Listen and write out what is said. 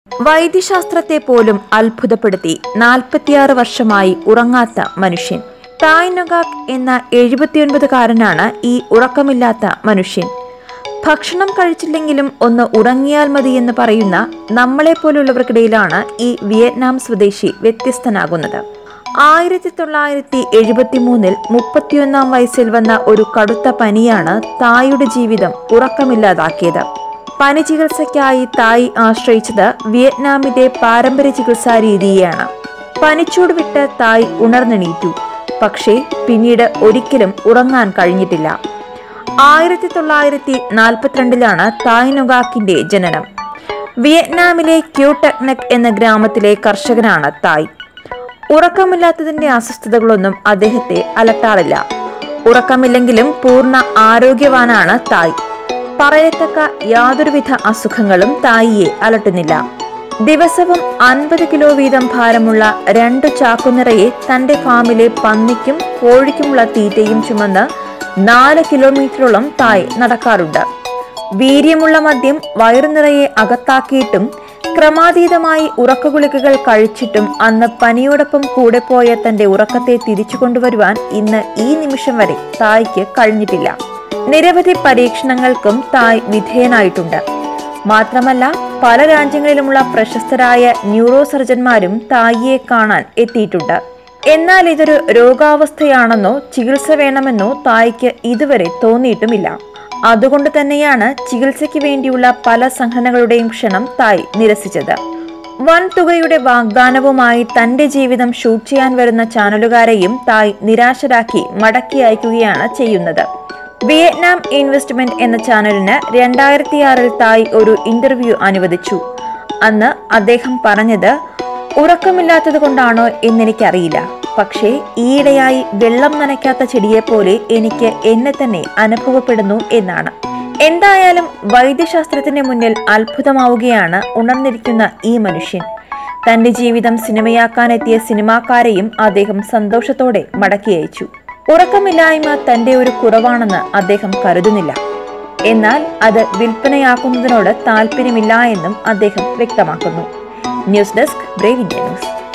വൈദ്യശാസ്ത്രത്തെ പോലും അത്ഭുതപ്പെടുത്തി 46 വർഷമായി ഉറങ്ങാത്ത മനുഷ്യൻ. തായ് നൊഗാക് എന്ന 79കാരനാണ് ഈ ഉറക്കമില്ലാത്ത മനുഷ്യൻ. ഭക്ഷണം കഴിച്ചില്ലെങ്കിലും ഒന്ന് ഉറങ്ങിയാൽ മതി എന്ന് പറയുന്ന നമ്മളെപ്പോലുള്ളവർക്കിടയിലാണ് ഈ വിയറ്റ്നാം സ്വദേശി വ്യത്യസ്തനാകുന്നത്. 1973 31 വയസ്സിൽ വന്ന ഒരു കടുത്ത പനിയാണ് തായിയുടെ ജീവിതം ഉറക്കമില്ലാതാക്കിയത്. പനി ചികിത്സയ്ക്കായി തായ് ആശ്രയിച്ചത് വിയറ്റ്നാമിന്റെ പാരമ്പര്യ ചികിത്സാ രീതിയെയാണ്. പനിച്ചൂട് വിട്ട് തായ് ഉണർന്നെണീറ്റു. പക്ഷേ പിന്നീട് ഒരിക്കലും ഉറങ്ങാൻ കഴിഞ്ഞിട്ടില്ല. 1942 തായ് നൊഗാക്കിന്റെ ജനനം. വിയറ്റ്നാമിലെ ക്യൂടെക്നെക് എന്ന ഗ്രാമത്തിലെ കർഷകനാണ് തായ്. ഉറക്കമില്ലാത്തതിന്റെ അസ്വസ്ഥതകളൊന്നും അദ്ദേഹത്തെ അലട്ടാറില്ല. ഉറക്കമില്ലെങ്കിലും പൂർണ്ണ ആരോഗ്യവാനാണ് തായ്. പറയത്തക്ക യാതൊരുവിധ അസുഖങ്ങളും തായിയെ അലട്ടുന്നില്ല. ദിവസവും 50 കിലോ വീതം ഭാരമുള്ള 2 ചാക്കുനിറയെ തന്റെ ഫാമിലെ പന്നിക്കും കോഴിക്കുമുള്ള തീറ്റയും ചുമന്ന് 4 കിലോമീറ്ററോളം തായ് നടക്കാറുണ്ട്. വീര്യമുള്ള മദ്യം വയറുനിറയെ അകത്താക്കിയിട്ടും ക്രമാതീതമായി ഉറക്കഗുളികകൾ കഴിച്ചിട്ടും അന്ന് പനിയോടൊപ്പം കൂടെ പോയ തന്റെ ഉറക്കത്തെ തിരിച്ചു കൊണ്ടുവരുവാൻ ഇന്ന് ഈ നിമിഷം വരെ തായ്ക്ക് കഴിഞ്ഞിട്ടില്ല. നിരവധി പരീക്ഷണങ്ങൾക്കും തായ് വിധേയനായിട്ടുണ്ട്. മാത്രമല്ല പല രാജ്യങ്ങളിലുമുള്ള പ്രശസ്തരായ ന്യൂറോ സർജന്മാരും തായിയെ കാണാൻ എത്തിയിട്ടുണ്ട്. എന്നാൽ ഇതൊരു രോഗാവസ്ഥയാണെന്നോ ചികിത്സ വേണമെന്നോ തായ്ക്ക് ഇതുവരെ തോന്നിയിട്ടുമില്ല. അതുകൊണ്ട് തന്നെയാണ് ചികിത്സയ്ക്ക് വേണ്ടിയുള്ള പല സംഘടനകളുടെയും ക്ഷണം തായ് നിരസിച്ചത്. വൻ തുകയുടെ വാഗ്ദാനവുമായി തന്റെ ജീവിതം ഷൂട്ട് ചെയ്യാൻ വരുന്ന ചാനലുകാരെയും തായ് നിരാശരാക്കി മടക്കി അയക്കുകയാണ് ചെയ്യുന്നത്. വിയറ്റ്നാം ഇൻവെസ്റ്റ്മെന്റ് എന്ന ചാനലിന് 2006 തായ് ഒരു ഇന്റർവ്യൂ അനുവദിച്ചു. അന്ന് അദ്ദേഹം പറഞ്ഞത്, ഉറക്കമില്ലാത്തത് കൊണ്ടാണോ എന്നെനിക്കറിയില്ല, പക്ഷേ ഈയിടെയായി വെള്ളം നനയ്ക്കാത്ത ചെടിയെപ്പോലെ എനിക്ക് എന്നെ തന്നെ അനുഭവപ്പെടുന്നു എന്നാണ്. എന്തായാലും വൈദ്യശാസ്ത്രത്തിന്റെ മുന്നിൽ അത്ഭുതമാവുകയാണ് ഉണർന്നിരിക്കുന്ന ഈ മനുഷ്യൻ. തന്റെ ജീവിതം സിനിമയാക്കാനെത്തിയ സിനിമാക്കാരെയും അദ്ദേഹം സന്തോഷത്തോടെ മടക്കി അയച്ചു. ഉറക്കമില്ലായ്മ തന്റെ ഒരു കുറവാണെന്ന് അദ്ദേഹം കരുതുന്നില്ല. എന്നാൽ അത് വിൽപ്പനയാക്കുന്നതിനോട് താല്പര്യമില്ല എന്നും അദ്ദേഹം വ്യക്തമാക്കുന്നു. News desk Brave India news.